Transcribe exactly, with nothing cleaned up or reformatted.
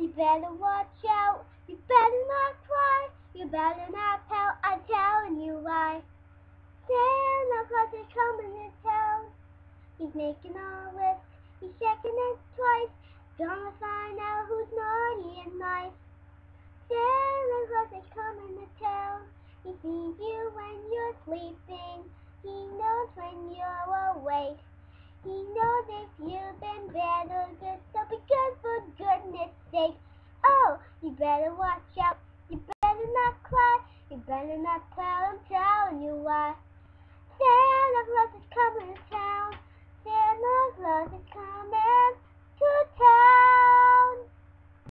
You better watch out. You better not cry. You better not pout. I'm telling you why. Santa Claus is coming to town. He's making a list. He's checking it twice. Gonna find out who's naughty and nice. Santa Claus is coming to town. He sees you when you're sleeping. He knows when you're awake. He knows if you've been bad or good, so be good for goodness sake. Oh, you better watch out. You better not cry. You better not tell him, telling you why. Santa Claus is coming to town. Santa Claus is coming to town.